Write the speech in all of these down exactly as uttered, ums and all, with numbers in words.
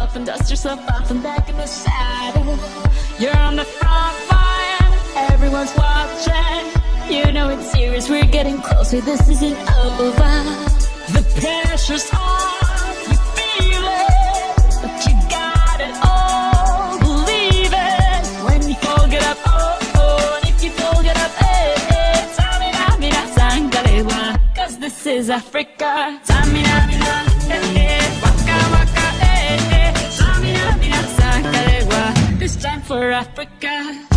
off and dust yourself off and back in the saddle. You're on the front line, everyone's watching. You know it's serious, we're getting closer, this isn't over. The pressure's on, you feel it, but you got it all, believe it. When you fall, get up, oh, oh, and if you fall, get up, eh, eh. Tamina, mina, sangalewa, cause this is Africa. Tamina, mina, eh, eh, waka, waka, eh, eh. Tamina, mina, sangalewa, this time for Africa.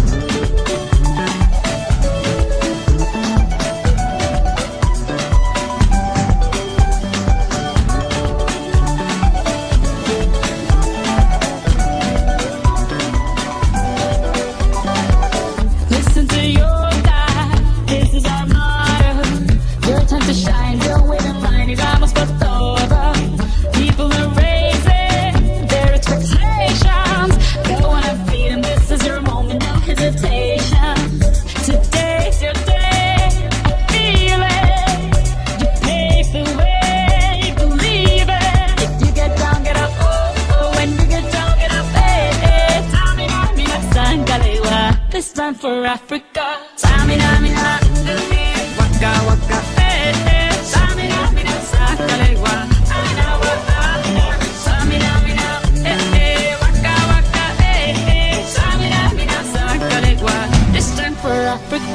This time for Africa. Tamina, mina, eh, waka, waka, eh, eh. Tamina, mina, sangalewa, ana, waka, eh. Tamina, mina, eh, eh, waka, waka, eh, eh. Tamina, mina, sangalewa. This time for Africa.